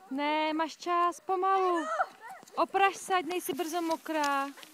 Ne, máš čas, pomalu. Opraž se, ať nejsi brzo mokrá.